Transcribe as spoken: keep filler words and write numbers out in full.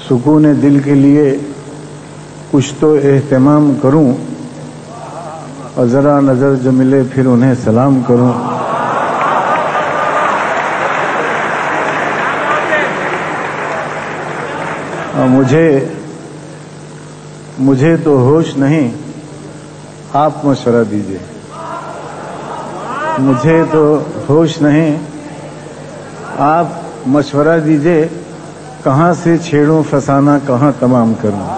सुकून दिल के लिए कुछ तो एहतमाम करूं और ज़रा नज़र जो मिले फिर उन्हें सलाम करूं। और मुझे मुझे तो होश नहीं, आप मशवरा दीजिए। मुझे तो होश नहीं, आप मशवरा दीजिए, कहाँ से छेड़ूं फसाना, कहाँ तमाम करूं।